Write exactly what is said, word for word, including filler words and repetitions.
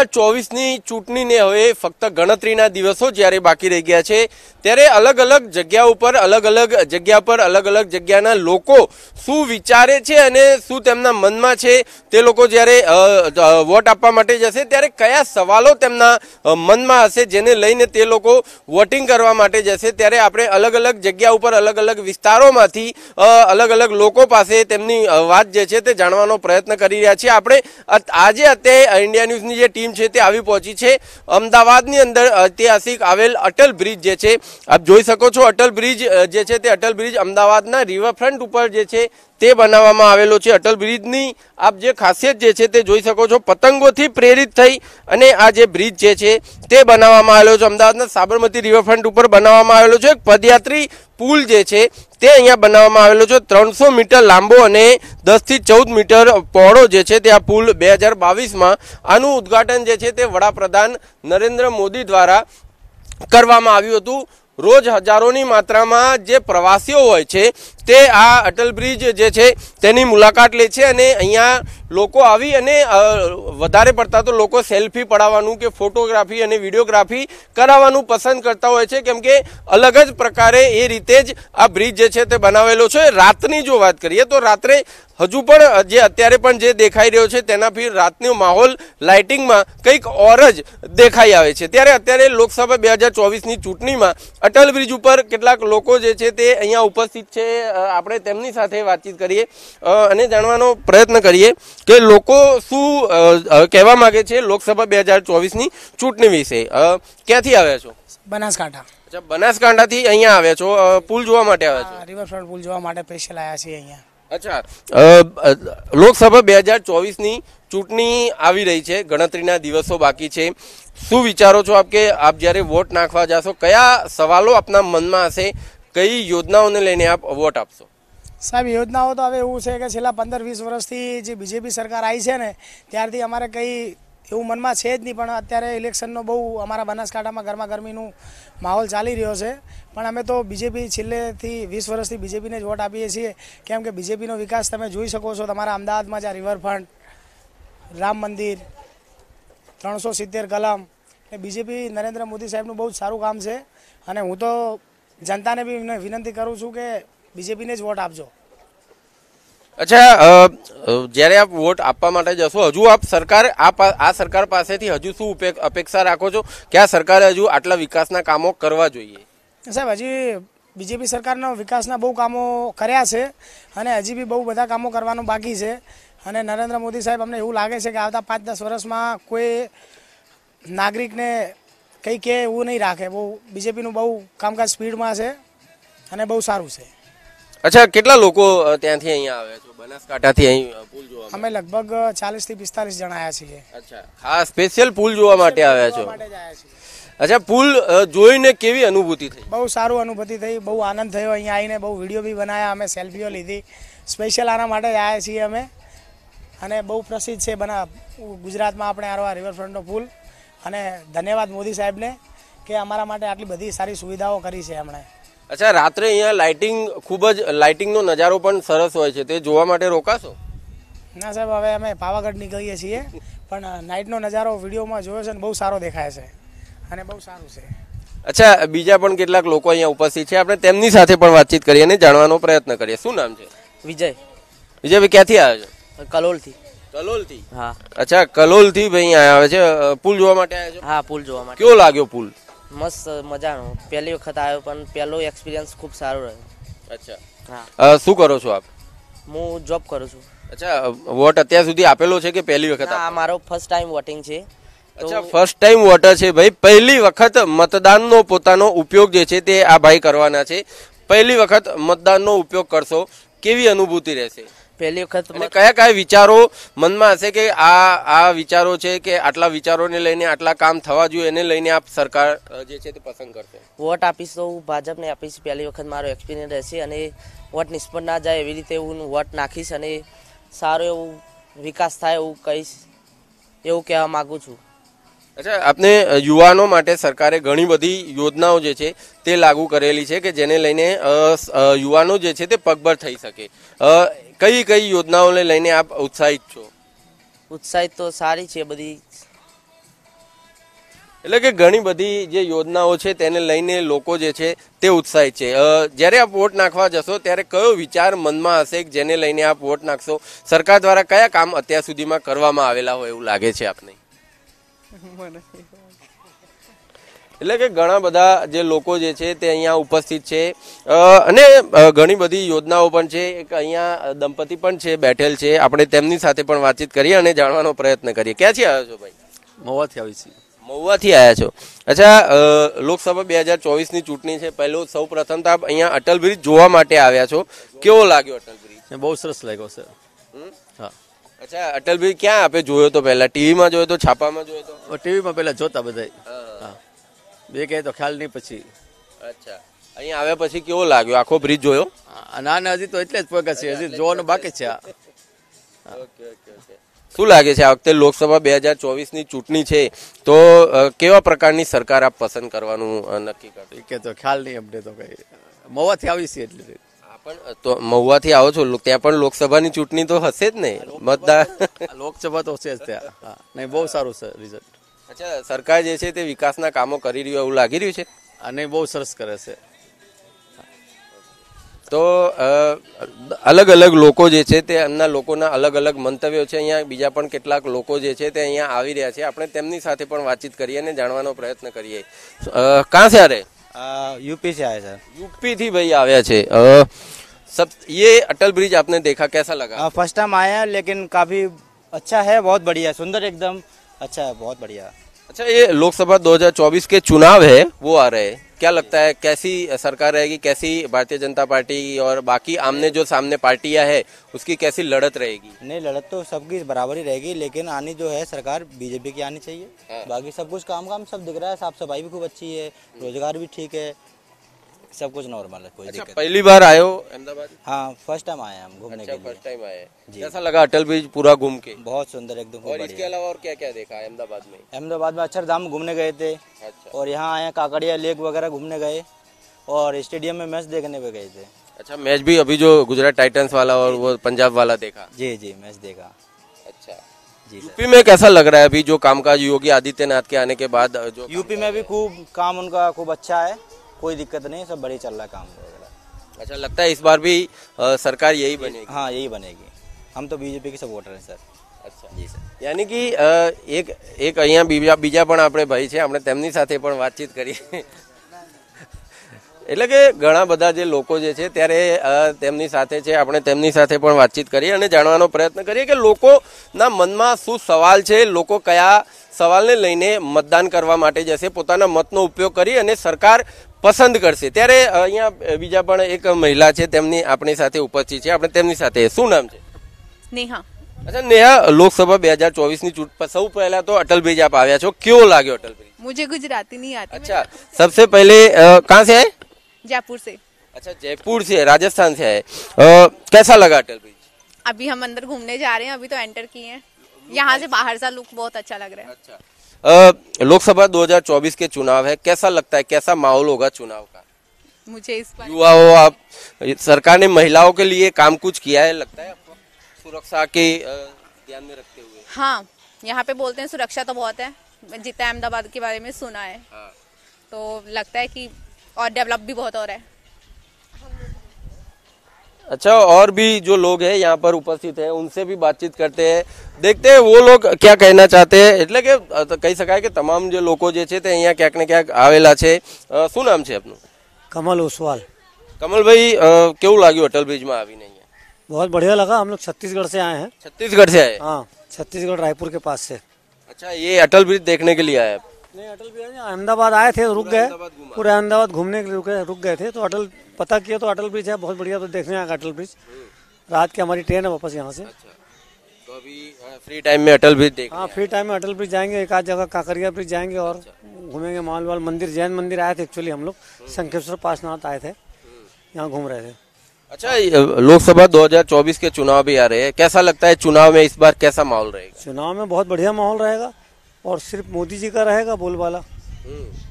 હજાર ચોવીસની ચૂંટણીને હવે ફક્ત ગણતરીના દિવસો જ્યારે બાકી રહી ગયા છે ત્યારે અલગ અલગ જગ્યા ઉપર અલગ અલગ જગ્યા પર અલગ અલગ જગ્યાના લોકો શું વિચારે છે અને શું તેમના મનમાં છે તે લોકો જ્યારે વોટ આપવા માટે જશે ત્યારે કયા સવાલો તેમના મનમાં હશે જેને લઈને તે લોકો વોટિંગ કરવા માટે જશે ત્યારે આપણે અલગ અલગ જગ્યા ઉપર અલગ અલગ વિસ્તારોમાંથી અલગ અલગ લોકો પાસે તેમની વાત જે છે તે જાણવાનો પ્રયત્ન કરી રહ્યા છીએ। આપણે આજે અત્યારે ઇન્ડિયા ન્યૂઝની જે ટીમ છે તે આવી પહોંચી છે અમદાવાદની અંદર ઐતિહાસિક આવેલ અટલ બ્રિજ જે છે આપ જોઈ શકો છો। અટલ બ્રિજ જે છે તે અટલ બ્રિજ અમદાવાદના રિવરફ્રન્ટ ઉપર જે છે તે બનાવવામાં આવેલો છે। અટલ બ્રિજની આપ જે ખાસિયત જે છે તે જોઈ શકો છો પતંગોથી પ્રેરિત થઈ અને આ જે બ્રિજ જે છે તે બનાવવામાં આવેલો છે। અમદાવાદના સાબરમતી રિવરફ્રન્ટ ઉપર બનાવવામાં આવેલો છે। એક પદયાત્રી પુલ જે છે તે અહીંયા બનાવવામાં આવેલો છે। ત્રણસો મીટર લાંબો અને દસ થી ચૌદ મીટર પહોળો જે છે તે આ પુલ બે હજાર બાવીસમાં આનું ઉદ્ઘાટન જે છે તે વડાપ્રધાન નરેન્દ્ર મોદી દ્વારા કરવામાં આવ્યું હતું। રોજ હજારોની માત્રામાં જે પ્રવાસીઓ હોય છે તે આ અટલ બ્રિજ જે છે તેની મુલાકાત લે છે અને અહીંયા લોકો આવી અને વધારે પડતા તો લોકો સેલ્ફી પડાવવાનું કે ફોટોગ્રાફી અને વિડીયોગ્રાફી કરાવવાનું પસંદ કરતા હોય છે કેમ કે અલગ જ પ્રકારે એ રીતે જ આ બ્રિજ જે છે તે બનાવેલો છે। રાતની જો વાત કરીએ તો રાત્રે હજુ પણ જે અત્યારે પણ જે દેખાઈ રહ્યો છે તેનાથી રાતનો માહોલ લાઇટિંગમાં કંઈક ઓર જ દેખાઈ આવે છે। ત્યારે અત્યારે લોકસભા બે હજાર ચોવીસની ચૂંટણીમાં અટલ બ્રિજ ઉપર કેટલાક લોકો જે છે તે અહીંયા ઉપસ્થિત છે। આપણે તેમની સાથે વાતચીત કરીએ અને જાણવાનો પ્રયત્ન કરીએ કે લોકો શું કહેવા માંગે છે લોકસભા બે હજાર ચોવીસની ચૂંટણી વિશે। ક્યાંથી આવ્યા છો? બનાસકાંઠા। અચ્છા, બનાસકાંઠાથી અહીંયા આવ્યા છો, પુલ જોવા માટે આવ્યા છો? રિવરફ્રન્ટ પુલ જોવા માટે સ્પેશિયલ આવ્યા છીએ અહીંયા। અચ્છા, લોકસભા બે હજાર ચોવીસની ચૂંટણી આવી રહી છે, ગણતરીના દિવસો બાકી છે, શું વિચારો છો આપ કે આપ જ્યારે વોટ નાખવા જશો કયા સવાલો આપના મનમાં હશે, કઈ યોજનાઓને લઈને આપ વોટ આપશો? સાહેબ, યોજનાઓ તો હવે એવું છે કે છેલ્લા પંદર વીસ વર્ષથી જે બીજેપી સરકાર આવી છે ને ત્યારથી અમારે કંઈ એવું મનમાં છે જ નહીં, પણ અત્યારે ઇલેક્શનનો બહુ અમારા બનાસકાંઠામાં ગરમા ગરમીનું માહોલ ચાલી રહ્યો છે, પણ અમે તો બીજેપી છેલ્લેથી વીસ વર્ષથી બીજેપીને જ વોટ આપીએ છીએ કેમ કે બીજેપીનો વિકાસ તમે જોઈ શકો છો। તમારા અમદાવાદમાં જ્યાં રિવરફ્રન્ટ, રામ મંદિર, ત્રણસો સિત્તેર કલમ, એ બીજેપી નરેન્દ્ર મોદી સાહેબનું બહુ જ સારું કામ છે અને હું તો જનતાને બી વિનંતી કરું છું કે બીજેપીને જ વોટ આપજો। અચ્છા, જ્યારે આપ વોટ આપવા માટે જશો હજુ આપ સરકાર આ સરકાર પાસેથી હજુ શું અપેક્ષા રાખો છો કે આ સરકારે હજુ આટલા વિકાસના કામો કરવા જોઈએ? સાહેબ, હજી બીજેપી સરકારનો વિકાસના બહુ કામો કર્યા છે અને હજી બી બહુ બધા કામો કરવાનું બાકી છે અને નરેન્દ્ર મોદી સાહેબ અમને એવું લાગે છે કે આવતા પાંચ દસ વર્ષમાં કોઈ નાગરિકને કંઈ કે એવું નહીં રાખે। બહુ બીજેપીનું બહુ કામકાજ સ્પીડમાં છે અને બહુ સારું છે। અચ્છા, કેટલા લોકો ત્યાંથી અહીંયા આવ્યા છો બનાસકાંઠાથી અહીં પુલ જોવા? અમે લગભગ ચાલીસ થી પિસ્તાલીસ જણા આવ્યા છીએ। અચ્છા, હા, સ્પેશિયલ પુલ જોવા માટે આવ્યા છો? અચ્છા, પુલ જોઈને કેવી અનુભૂતિ થઈ? બહુ સારું અનુભૂતિ થઈ, બહુ આનંદ થયો। અહીંયા આવીને બહુ વિડીયો બી બનાવ્યા, અમે સેલ્ફીઓ લીધી, સ્પેશિયલ આના માટે જ આવ્યા છીએ અમે અને બહુ પ્રસિદ્ધ છે બના ગુજરાતમાં આપણે આરો રિવરફ્રન્ટનો પુલ અને ધન્યવાદ મોદી સાહેબને કે અમારા માટે આટલી બધી સારી સુવિધાઓ કરી છે એમણે। અચ્છા, રાત્રે અહીંયા લાઇટિંગ ખૂબ જ લાઇટિંગનો નજારો પણ સરસ હોય છે, તે જોવા માટે રોકાશો? ના સાહેબ, હવે અમે પાવાગઢ નીકળીએ છીએ પણ નાઇટનો નજારો વિડીયોમાં જોયો છે ને બહુ સારો દેખાય છે અને બહુ સારું છે। અચ્છા, બીજા પણ કેટલાક લોકો અહીંયા ઉપસ્થિત છે, આપણે તેમની સાથે પણ વાતચીત કરીએ અને જાણવાનો પ્રયત્ન કરીએ। શું નામ છે? વિજય। વિજયભાઈ, ક્યાંથી આવ્યા છો? કલોલથી। કલોલથી? હા। અચ્છા, કલોલથી ભાઈ આવે છે, પુલ જોવા માટે આવ્યા છો? હા, પુલ જોવા માટે। કેવો લાગ્યો પુલ? મસ્ત, મજાનો, પહેલી વખત આવ્યો પણ પહેલો એક્સપિરિયન્સ ખૂબ સારો રહ્યો। અચ્છા, હા। શું કરો છો આપ? હું જોબ કરું છું। અચ્છા, વોટ અત્યાર સુધી આપેલો છે કે પહેલી વખત? આ મારો ફર્સ્ટ ટાઈમ વોટિંગ છે। અચ્છા, ફર્સ્ટ ટાઈમ વોટર છે ભાઈ, પહેલી વખત મતદાનનો પોતાનો ઉપયોગ જે છે તે આ ભાઈ કરવાના છે। પહેલી વખત મતદાનનો ઉપયોગ કરશો, કેવી અનુભૂતિ રહેશે? પહેલી વખત કયા કયા વિચારો મનમાં હશે કે આ આ વિચારો છે કે આટલા વિચારોને લઈને આટલા કામ થવા જોઈએ એને લઈને આપ સરકાર જે છે તે પસંદ કરશો? વોટ આપીશ તો હું ભાજપને આપીશ, પહેલી વખત મારો એક્સપિરિયન્સ રહેશે અને વોટ નિષ્ફળ ના જાય એવી રીતે હું વોટ નાખીશ અને સારો એવું વિકાસ થાય એવું કહીશ, એવું કહેવા માગું છું। અચ્છા, આપને યુવાનો માટે સરકારે ઘણી બધી યોજનાઓ જે છે તે લાગુ કરેલી છે કે જેને લઈને યુવાનો જે છે તે પગભર થઈ શકે, કઈ કઈ યોજનાઓને લઈને આપ ઉત્સાહિત છો? ઉત્સાહિત તો સારી છે બધી, એટલે કે ઘણી બધી જે યોજનાઓ છે તેને લઈને લોકો જે છે તે ઉત્સાહિત છે. જ્યારે આપ વોટ નાખવા જશો ત્યારે કયો વિચાર મનમાં હશે કે જેને લઈને આપ વોટ નાખશો? સરકાર દ્વારા કયા કામ અત્યાર સુધીમાં કરવામાં આવેલા હોય એવું લાગે છે આપને? એટલે કે ઘણા બધા જે લોકો જે છે તે અહીંયા ઉપસ્થિત છે અને ઘણી બધી યોજનાઓ પણ છે. એક અહીંયા દંપતી પણ છે બેઠેલ છે, આપણે તેમની સાથે પણ વાતચીત કરીએ અને જાણવાનો પ્રયત્ન કરીએ. ક્યાંથી આવ્યો છો ભાઈ? મહુવાથી આવી છીએ. મહુવાથી આવ્યા છો. અચ્છા, લોકસભા બે હજાર ચોવીસ ની ચૂંટણી છે. પહેલો સૌ પ્રથમ તો આપ અહીંયા અટલ બ્રિજ જોવા માટે આવ્યા છો. કેવો લાગ્યો અટલ બ્રિજ? બહુ સરસ લાગ્યો સર. હા. અચ્છા, અટલ બ્રિજ ક્યાં આપે જોયો તો? પહેલા ટીવીમાં જોયો તો, છાપામાં જોયો તો? ટીવીમાં પહેલા જોતા બધા. હા, બે કહે તો ખ્યાલ નહીં પછી. અચ્છા, અહીંયા આવ્યા પછી કેવો લાગ્યો? આખો બ્રિજ જોયો? ના ના, હજી તો એટલે જ પગા છે, હજી જોવાનું બાકી છે. Okay okay okay. શું લાગે છે આ વખતે લોકસભા બે હજાર ચોવીસ ની ચૂંટણી છે તો કેવા પ્રકારની સરકાર આપ પસંદ કરવાનું નક્કી કરશો? કે તો ખ્યાલ નહીં અમને તો કઈ. મહુવાથી આવી છે એટલે પણ તો મહુવાથી આવો છો, ત્યાં પણ લોકસભાની ચૂંટણી તો હશે જ ને? મતદાર લોકસભા તો છે જ ત્યાં. હા, નહીં, બહુ સારું છે રિઝલ્ટ. અચ્છા, સરકાર જે છે તે વિકાસના કામો કરી રહ્યું એવું લાગી રહ્યું છે? અને બહુ સરસ કરે છે. તો અલગ અલગ લોકો જે છે તે એમના લોકોના અલગ અલગ મંતવ્યો છે. અહીંયા બીજા પણ કેટલાક લોકો જે છે તે અહીંયા આવી રહ્યા છે. આપણે તેમની સાથે પણ વાતચીત કરીએ અને જાણવાનો પ્રયત્ન કરીએ. કાં છે? અરે यूपी से आए सर. यूपी થી ભાઈ આવ્યા છે. सब ये अटल ब्रिज आपने देखा, कैसा लगा? फर्स्ट टाइम आए हैं लेकिन काफी अच्छा है, बहुत बढ़िया, सुंदर एकदम अच्छा है, बहुत बढ़िया. अच्छा, ये लोकसभा दो हज़ार चौबीस के चुनाव है वो आ रहे हैं, क्या लगता है कैसी सरकार रहेगी? कैसी भारतीय जनता पार्टी और बाकी आमने जो सामने पार्टियां है उसकी कैसी लड़त रहेगी? नहीं, लड़त तो सबकी बराबर ही रहेगी, लेकिन आनी जो है सरकार बीजेपी की आनी चाहिए. हाँ. बाकी सब कुछ काम काम सब दिख रहा है, साफ सफाई भी खूब अच्छी है, रोजगार भी ठीक है, सब कुछ नॉर्मल है, कोई अच्छा, दिक्कत. पहली बार आए हो अहमदाबाद? हाँ, फर्स्ट टाइम आए हैं हम घूमने अच्छा, के लिए. फर्स्ट टाइम आए. जी. कैसा लगा अटल ब्रिज पूरा घूम के? बहुत सुंदर एकदम, खूब और इसके बढ़िया. अलावा और क्या क्या देखा अहमदाबाद में? अहमदाबाद में अक्षरधाम घूमने गए थे, अच्छा और यहाँ आए काकड़िया लेक वगैरह घूमने गए, और स्टेडियम में मैच देखने पे गए थे. अच्छा, मैच भी अभी जो गुजरात टाइटंस वाला और वो पंजाब वाला देखा? जी जी, मैच देखा. अच्छा, जी सर. यूपी में कैसा लग रहा है अभी जो कामकाज योगी आदित्यनाथ के आने के बाद? जो यूपी में भी खूब काम उनका खूब अच्छा है, कोई दिक्कत नहीं, सब बढ़िया चल रहा है काम वगैरह. अच्छा, लगता है इस बार भी आ, सरकार यही बनेगी? हाँ, यही बनेगी. हम तो बीजेपी के सपोर्टर हैं सर. अच्छा जी सर. यानी कि अ, एक एक અહીંયા બીજા બીજા પણ આપણે ભાઈ છે, આપણે તેમની સાથે પણ વાતચીત કરીએ. એટલે કે ઘણા બધા જે લોકો જે છે ત્યારે તેમની સાથે છે, આપણે તેમની સાથે પણ વાતચીત કરીએ અને જાણવાનો પ્રયત્ન કરીએ કે લોકોના મનમાં શું સવાલ છે, લોકો કયા સવાલને લઈને મતદાન કરવા માટે જશે, પોતાના મતનો ઉપયોગ કરી અને સરકાર પસંદ કરશે. ત્યારે અહીંયા બીજા પણ એક મહિલા છે, તેમની આપણી સાથે ઉપસ્થિત છે, આપણે તેમની સાથે. શું નામ છે? નેહા. अच्छा नेहा, लोकसभा બે હજાર ચોવીસ ની चूंटनी सौ पहला तो अटल ब्रिज आप आया छो, क्यों लाग्यो अटल ब्रिज? मुझे गुजराती नहीं आती. अच्छा, सबसे पहले कहाँ से आए? जयपुर से. अच्छा, जयपुर से, राजस्थान से आए. अ, कैसा लगा अटल ब्रिज? अभी हम अंदर घूमने जा रहे हैं, अभी तो एंटर किए हैं. यहाँ से बाहर सा लुक बहुत अच्छा लग रहा है. अच्छा, अ, लोकसभा दो हज़ार चौबीस के चुनाव है, कैसा लगता है, कैसा माहौल होगा चुनाव का? मुझे इस बार युवा हो आप, सरकार ने महिलाओं के लिए काम कुछ किया है लगता है आपको, सुरक्षा के ध्यान में रखते हुए? हाँ, यहाँ पे बोलते हैं सुरक्षा तो बहुत है, जितना अहमदाबाद के बारे में सुना है. हाँ. तो लगता है कि और डेवलप भी बहुत हो रहा है. अच्छा, और भी जो लोग हैं यहाँ पर उपस्थित हैं उनसे भी बातचीत करते हैं, देखते हैं वो लोग क्या कहना चाहते हैं. એટલે કે કહી શકાય કે તમામ જે લોકો જે છે તે અહીંયા ક્યાંક ને ક્યાંક આવેલા છે. શું નામ છે આપનું? कमल ओसवाल. કમલભાઈ, કેવું લાગ્યું અટલ બ્રિજમાં આવીને? અહીંયા बहुत बढ़िया लगा. हम लोग छत्तीसगढ़ से आए हैं. छत्तीसगढ़ से आए? हाँ, छत्तीसगढ़ रायपुर के पास से. अच्छा, ये अटल ब्रिज देखने के लिए आए आप? नहीं, अटल ब्रिज अहमदाबाद आए थे, रुक गए, पूरे अहमदाबाद घूमने के लिए रुके रुक गए थे, तो अटल पता किया तो अटल ब्रिज है, बहुत बढ़िया. तो देखने आएगा अटल ब्रिज. रात की हमारी ट्रेन है वापस यहाँ से. अच्छा, तो अभी फ्री टाइम में अटल ब्रिज देख? हाँ, फ्री टाइम में अटल ब्रिज जाएंगे, एक आध जगह काकरिया ब्रिज जाएंगे और घूमेंगे. मालवाल मंदिर, जैन मंदिर आए थे एक्चुअली हम लोग, शंखेश्वर पार्श्वनाथ आए थे, यहाँ घूम रहे थे. अच्छा, लोकसभा दो हज़ार चौबीस के चुनाव भी आ रहे हैं, कैसा लगता है चुनाव में इस बार कैसा माहौल रहेगा? चुनाव में बहुत बढ़िया माहौल रहेगा, और सिर्फ मोदी जी का रहेगा बोलबाला.